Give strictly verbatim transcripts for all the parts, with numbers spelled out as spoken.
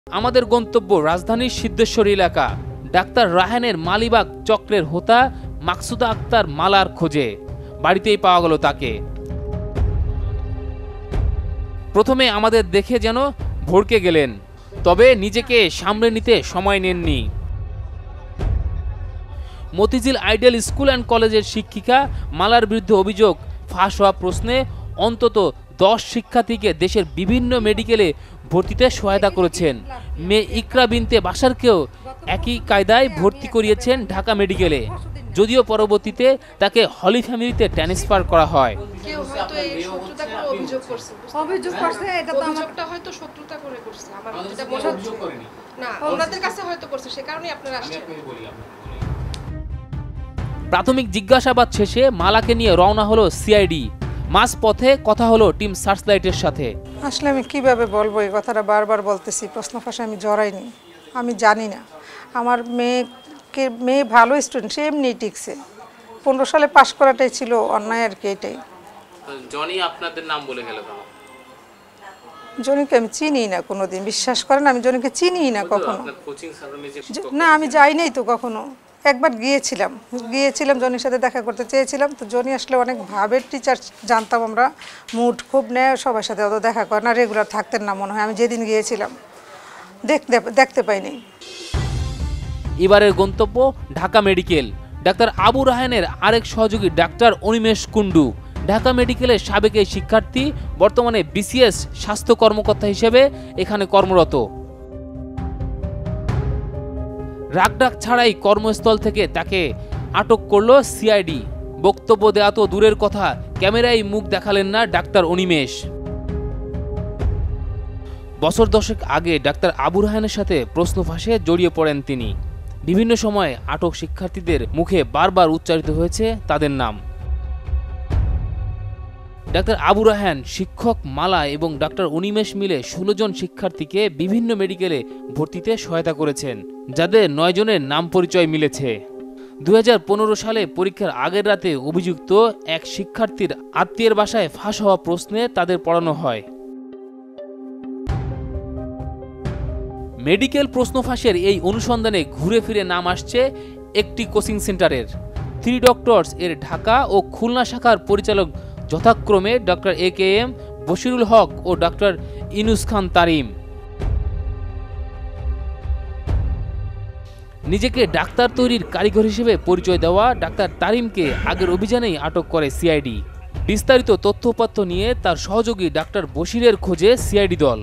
আমাদের গন্তব্য রাজধানীর সিদ্ধেশ্বর এলাকা। ডাক্তার রায়হানের মালিবাগ চক্রের হোতা মাকসুদা আক্তার মালার খোঁজে বাড়িতেই পাওয়া গেল তাকে। প্রথমে আমাদের দেখে যেন ভড়কে গেলেন, তবে নিজেকে সামলে নিতে সময় নেননি। মতিঝিল আইডিয়াল স্কুল অ্যান্ড কলেজের শিক্ষিকা মালার বিরুদ্ধে অভিযোগ ফাঁস হওয়া প্রশ্নে অন্তত দশ শিক্ষার্থীকে দেশের বিভিন্ন মেডিকেলে ভর্তিতে সহায়তা করেছেন। মেয়ে ইকরা বিনতে বাশারকেও একই কায়দায় ভর্তি করিয়েছেন ঢাকা মেডিকেলে, যদিও পরবর্তীতে তাকে হলি ফ্যামিলিতে ট্রান্সফার করা হয়। কেউ হয়তো এই শত্রুতা করে অভিযোগ করছে অভিযোগ করছে এটা তো অভিযোগটা হয়তো শত্রুতা করে করছে। আমার এটা মনে হচ্ছে না, ওনাদের কাছে হয়তো করছে, সে কারণেই আপনারা আসছেন। প্রাথমিক জিজ্ঞাসাবাদ শেষে মালাকে নিয়ে রওনা হলো সিআইডি। মাঝ পথে কথা হলো টিম সার্চলাইটের সাথে। আসলে আমি কিভাবে বলবো, এই কথাটা বারবার বলতেছি, প্রশ্ন ফাঁসে আমি জড়াইনি, আমি জানি না। আমার মেয়েকে মেয়ে ভালো স্টুডেন্ট, সে এমনি টিকছে, পনেরো সালে পাশ করাটাই ছিল অন্যায় আর কি। এটাই জনি আপনাদের নাম বলে গেল কেন? জনিকে আমি চিনি না কোনোদিন, বিশ্বাস করেন আমি জনিকে চিনি না কখনো। না আমি যাই নাই তো কখনো, একবার গিয়েছিলাম গিয়েছিলাম জনির সাথে দেখা করতে চেয়েছিলাম, তো জনি আসলে অনেক ভাবের টিচার জানতাম আমরা, মুড খুব নেয়, সবার সাথে অত দেখা করে না, রেগুলার থাকতেন না মনে হয়। আমি যেদিন গিয়েছিলাম দেখতে দেখতে পাইনি। এবারের গন্তব্য ঢাকা মেডিকেল। ডাক্তার আবু রায়হানের আরেক সহযোগী ডাক্তার অনিমেষ কুণ্ডু ঢাকা মেডিকেলের সাবেক এই শিক্ষার্থী, বর্তমানে বিসিএস স্বাস্থ্য কর্মকর্তা হিসেবে এখানে কর্মরত। রাগডাক ছাড়াই কর্মস্থল থেকে তাকে আটক করলো সিআইডি। বক্তব্য দেওয়া তো দূরের কথা, ক্যামেরায় মুখ দেখালেন না ডাক্তার অনিমেষ। বছর দশেক আগে ডাক্তার আবু রায়হানের সাথে প্রশ্ন ফাঁসে জড়িয়ে পড়েন তিনি। বিভিন্ন সময় আটক শিক্ষার্থীদের মুখে বারবার উচ্চারিত হয়েছে তাদের নাম। ডাক্তার আবু রায়হান, শিক্ষক মালা এবং ডাক্তার অনিমেষ মিলে ষোলো জন শিক্ষার্থীকে বিভিন্ন মেডিকেলে ভর্তিতে সহায়তা করেছেন, যাদের নয় জনের নাম পরিচয় মিলেছে। দুই হাজার পনেরো সালে পরীক্ষার আগের রাতে অভিযুক্ত এক শিক্ষার্থীর আত্মীয়ের বাসায় ফাঁস হওয়া প্রশ্নে তাদের পড়ানো হয়। মেডিকেল প্রশ্ন ফাঁসের এই অনুসন্ধানে ঘুরে ফিরে নাম আসছে একটি কোচিং সেন্টারের। থ্রি ডক্টরস এর ঢাকা ও খুলনা শাখার পরিচালক যথাক্রমে doctor A K M Bashirul Haque ও ডক্টর ইনুস খান তারিম। নিজেকে ডাক্তার তৈরির কারিগর হিসেবে পরিচয় দেওয়া ডাক্তার তারিমকে আগের অভিযানেই আটক করে সিআইডি। বিস্তারিত তথ্যপত্র নিয়ে তার সহযোগী ডাক্তার বশিরের খোঁজে সিআইডি দল।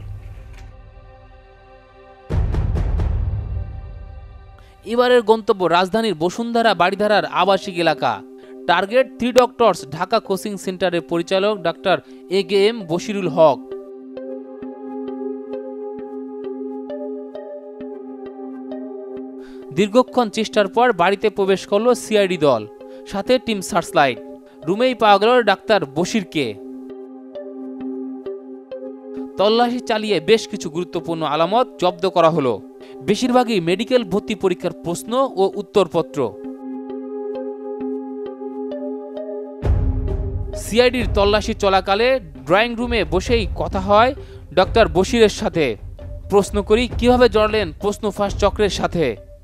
এবারের গন্তব্য রাজধানীর বসুন্ধরা বাড়িধারার আবাসিক এলাকা। Target three doctors Dhaka coaching সেন্টারের পরিচালক ডাক্তার A K M Bashirul Haque. দীর্ঘক্ষণ চেষ্টার পর বাড়িতে প্রবেশ করলো সিআইডি দল, সাথে টিম সার্চলাইট। রুমেই পাওয়া গেল ডাক্তার বশিরকে। তল্লাশি চালিয়ে বেশ কিছু গুরুত্বপূর্ণ আলামত জব্দ করা হলো, বেশিরভাগই মেডিকেল ভর্তি পরীক্ষার প্রশ্ন ও উত্তরপত্র। সিআইডির তল্লাশি চলাকালে ড্রয়িং রুমে বসেই কথা হয় ডক্টর বশিরের সাথে। প্রশ্ন করি, কিভাবে জড়ালেন প্রশ্ন ফাঁস চক্রের সাথে।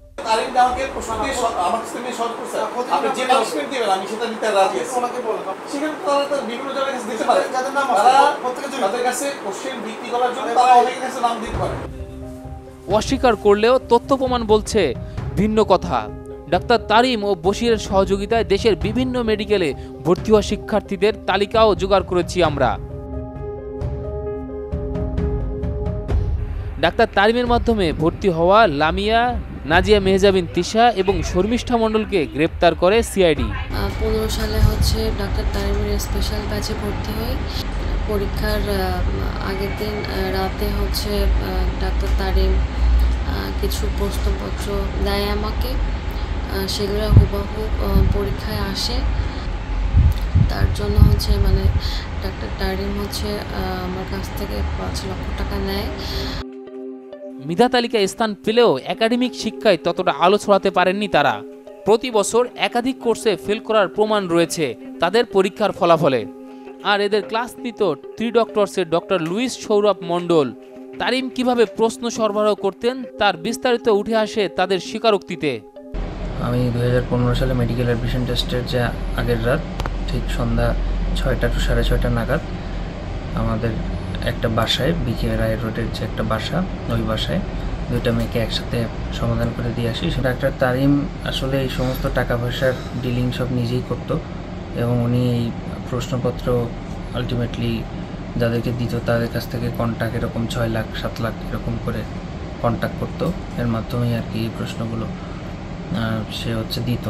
অস্বীকার করলেও তথ্য প্রমাণ বলছে ভিন্ন কথা। ডাক্তার তারিম ও বশিরের সহযোগিতায় দেশের বিভিন্ন মেডিকেলে ভর্তি হওয়া শিক্ষার্থীদের তালিকাও জোগাড় করেছি আমরা। ডাক্তার তারিমের মাধ্যমে ভর্তি হওয়া লামিয়া, নাজিয়া মেহজাবিন তিশা এবং শর্মিষ্ঠা মণ্ডলকে গ্রেপ্তার করে সিআইডি। পনেরো সালে হচ্ছে ডাক্তার তারিমের স্পেশাল ব্যাচে ভর্তি হই। পরীক্ষার আগের দিন রাতে হচ্ছে ডাক্তার তারিম কিছু প্রশ্নপত্র দেয় আমাকে, সেগুলো হুবহু পরীক্ষায় আসে। তার জন্য হচ্ছে মানে ডাক্তার তারিম হচ্ছে আমার কাছ থেকে পাঁচ লক্ষ টাকা নেয়। মেধা তালিকায় স্থান পেলেও একাডেমিক শিক্ষায় ততটা আলো ছড়াতে পারেননি তারা। প্রতি বছর একাধিক কোর্সে ফেল করার প্রমাণ রয়েছে তাদের পরীক্ষার ফলাফলে। আর এদের ক্লাস নিত থ্রি ডক্টরসের ডক্টর লুইস সৌরভ মণ্ডল, তারিম কিভাবে প্রশ্ন সরবরাহ করতেন তার বিস্তারিত উঠে আসে তাদের স্বীকারোক্তিতে। আমি দুই হাজার পনেরো সালে মেডিকেল অ্যাডমিশন টেস্টের যে আগের রাত ঠিক সন্ধ্যা ছয়টা টু সাড়ে ছয়টা নাগাদ আমাদের একটা বাসায় বিকে রায় রোডের যে একটা বাসা, ওই বাসায় দুইটা মেয়েকে একসাথে সমাধান করে দিয়ে আসি। ডাক্তার তারিম আসলে এই সমস্ত টাকা পয়সার ডিলিং সব নিজেই করত এবং উনি এই প্রশ্নপত্র আলটিমেটলি যাদেরকে দিত তাদের কাছ থেকে কন্ট্যাক্ট এরকম ছয় লাখ সাত লাখ এরকম করে কন্ট্যাক্ট করতো, এর মাধ্যমেই আর কি এই প্রশ্নগুলো সে হচ্ছে দিত।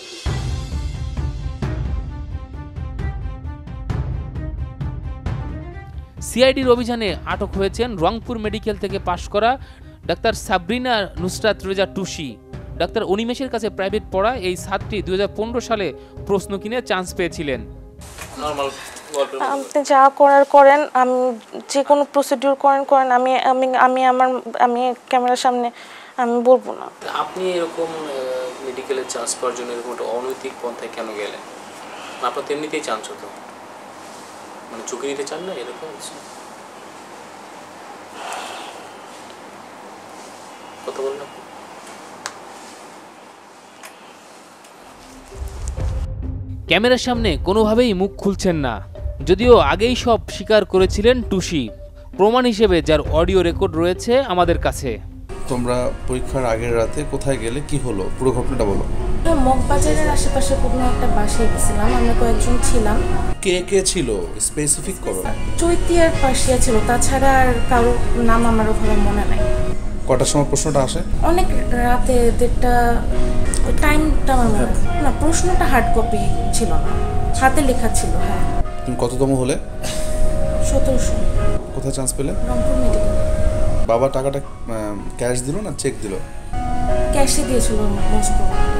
সিআইডির অভিযানে আটক হয়েছেন রংপুর মেডিকেল থেকে পাশ করা ডাক্তার সাবরিনা নুসরাত রেজা টুসি। ডাক্তার অনিমেষের কাছে প্রাইভেট পড়া এই ছাত্রী দুই হাজার পনেরো সালে প্রশ্ন কিনে চান্স পেয়েছিলেন। আপনি যা করার করেন, আমি যে কোনো প্রসিডিউর করেন করেন আমি আমি আমি আমার আমি ক্যামেরার সামনে আমি বলবো না। আপনি এরকম মেডিকেলে চান্স পাওয়ার জন্য এরকম একটা অনৈতিক পন্থায় কেন গেলেন? আপনার তো এমনিতেই চান্স হতো, মানে ঝুঁকি নিতে চান না এরকম কথা বললাম। ক্যামেরার সামনে কোনোভাবেই মুখ খুলছেন না, যদিও আগেই সব স্বীকার করেছিলেন টুসি, প্রমাণ হিসেবে যার অডিও রেকর্ড রয়েছে আমাদের কাছে। তোমরা পরীক্ষার আগের রাতে কোথায় গেলে, কি হলো, পুরো ঘটনাটা বলো। মগবাজারের আশেপাশে কোনো একটা বাসায় গেছিলাম, আমরা কয়েকজন ছিলাম। কে কে ছিল স্পেসিফিক করো। চৈতিয়ার পাশিয়া ছিল, তাছাড়া আর কারো নাম আমার ওখানে মনে নাই। কটার সময় প্রশ্নটা আসে? অনেক রাতে, দেড়টা, ওই টাইমটা আমার মনে না। প্রশ্নটা হার্ড কপি ছিল না, হাতে লেখা ছিল। হ্যাঁ। তুমি কততম হলে? সতেরোশো। কোথায় চান্স পেলে? রংপুর মেডিকেল। বাবা টাকাটা ক্যাশ দিল না চেক দিল? ক্যাশে দিয়েছিল মোস্ট প্রবাবলি।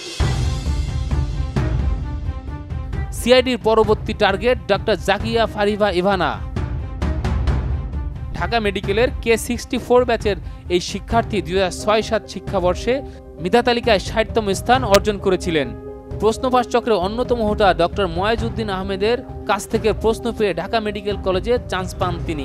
সিআইডির পরবর্তী টার্গেট ডাক্তার জাকিয়া ফারিবা ইভানা। ঢাকা মেডিকেলের কে সিক্সটি ফোর ব্যাচের এই শিক্ষার্থী দুই হাজার ছয় সাত শিক্ষাবর্ষে মেধা তালিকায় ষাটতম স্থান অর্জন করেছিলেন। প্রশ্নফাঁস চক্রের অন্যতম হোতা ডক্টর ময়াজউদ্দিন আহমেদের কাছ থেকে প্রশ্ন পেয়ে ঢাকা মেডিকেল কলেজে চান্স পান তিনি।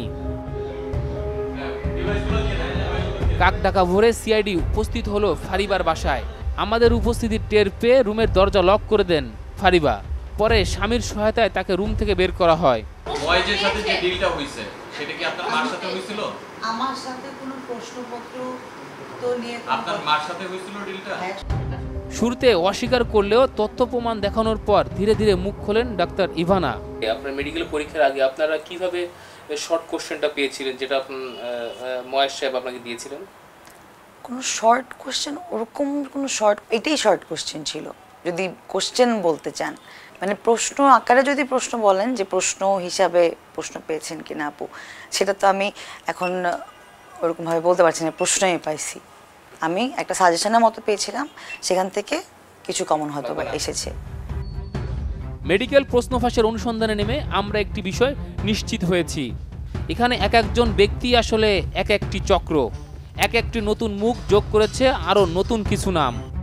কাক ডাকা ভোরে সিআইডি উপস্থিত হলো ফারিবার বাসায়। আমাদের উপস্থিতি টের পেয়ে রুমের দরজা লক করে দেন ফারিবা। পরে স্বামীর সহায়তায় তাকে রুম থেকে বের করা হয়। ময়েজের সাথে যে ডিলটা হইছে সেটা কি আপনার মার সাথে হইছিল? আমার সাথে কোনো প্রশ্নপত্র তো নিয়ে আপনার মার সাথে হইছিল ডিলটা? শুরুতে অস্বীকার করলেও তথ্য প্রমাণ দেখানোর পর ধীরে ধীরে মুখ খোলেন ডাক্তার ইভানা। আপনার মেডিকেল পরীক্ষার আগে আপনারা কিভাবে শর্ট কোশ্চেনটা পেয়েছিলেন যেটা আপনার ময়েজ সাহেব আপনাকে দিয়েছিলেন? কোনো শর্ট কোশ্চেন ওরকম কোনো শর্ট, এটাই শর্ট কোশ্চেন ছিল যদি কোশ্চেন বলতে চান। মানে প্রশ্ন আকারে যদি প্রশ্ন বলেন যে প্রশ্ন হিসাবে প্রশ্ন পেয়েছেন কিনা আপু, সেটা তো আমি এখন ওরকমভাবে বলতে পারছি না। প্রশ্নই পাইছি, আমি একটা সাজেশনের মতো পেয়েছিলাম, সেখান থেকে কিছু কমন হয়তো বা এসেছে। মেডিকেল প্রশ্নফাঁসের অনুসন্ধানে নেমে আমরা একটি বিষয় নিশ্চিত হয়েছি, এখানে এক একজন ব্যক্তি আসলে এক একটি চক্র, এক একটি নতুন মুখ যোগ করেছে আরও নতুন কিছু নাম।